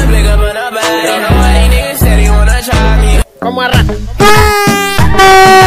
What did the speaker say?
blick up on the bag. Don't know why these niggas said he wanna try me. Como arranca.